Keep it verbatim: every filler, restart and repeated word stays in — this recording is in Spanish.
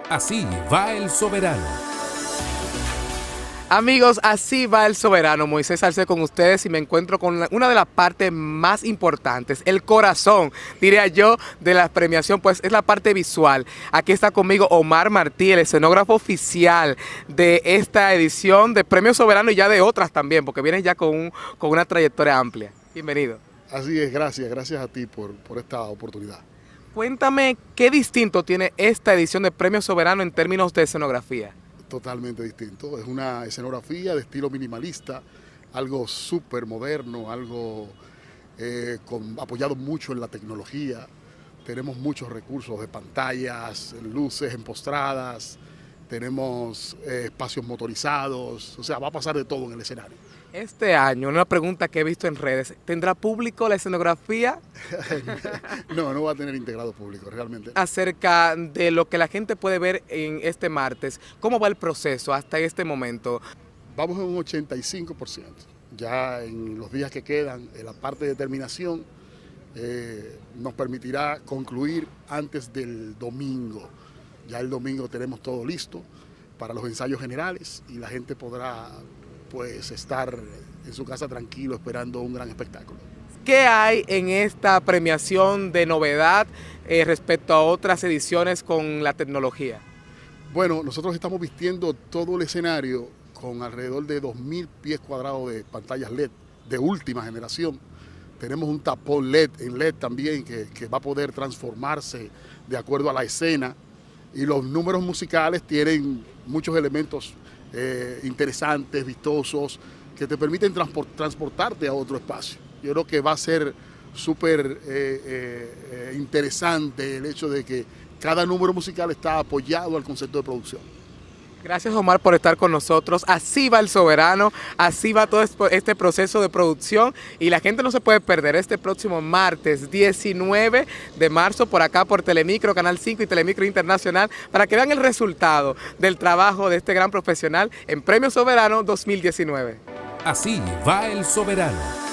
Así va el soberano. Amigos, así va el soberano. Moisés Salcedo con ustedes y me encuentro con una de las partes más importantes, el corazón, diría yo, de la premiación, pues es la parte visual. Aquí está conmigo Omar Martí, el escenógrafo oficial de esta edición de Premio Soberano y ya de otras también, porque vienes ya con, un, con una trayectoria amplia. Bienvenido. Así es, gracias, gracias a ti por, por esta oportunidad. Cuéntame, ¿qué distinto tiene esta edición de Premio Soberano en términos de escenografía? Totalmente distinto, es una escenografía de estilo minimalista, algo súper moderno, algo eh, con, apoyado mucho en la tecnología. Tenemos muchos recursos de pantallas, luces empostradas, tenemos eh, espacios motorizados, o sea, va a pasar de todo en el escenario. Este año, una pregunta que he visto en redes, ¿tendrá público la escenografía? No, no va a tener integrado público, realmente. Acerca de lo que la gente puede ver en este martes, ¿cómo va el proceso hasta este momento? Vamos en un ochenta y cinco por ciento. Ya en los días que quedan, en la parte de terminación eh, nos permitirá concluir antes del domingo. Ya el domingo tenemos todo listo para los ensayos generales y la gente podrá pues estar en su casa tranquilo esperando un gran espectáculo. ¿Qué hay en esta premiación de novedad eh, respecto a otras ediciones con la tecnología? Bueno, nosotros estamos vistiendo todo el escenario con alrededor de dos mil pies cuadrados de pantallas L E D de última generación. Tenemos un tapón L E D en L E D también que, que va a poder transformarse de acuerdo a la escena, y los números musicales tienen muchos elementos eh, interesantes, vistosos, que te permiten transport, transportarte a otro espacio. Yo creo que va a ser súper eh, eh, interesante el hecho de que cada número musical está apoyado al concepto de producción. Gracias, Omar, por estar con nosotros. Así va el soberano, así va todo este proceso de producción y la gente no se puede perder este próximo martes diecinueve de marzo por acá por Telemicro, Canal cinco y Telemicro Internacional, para que vean el resultado del trabajo de este gran profesional en Premio Soberano dos mil diecinueve. Así va el soberano.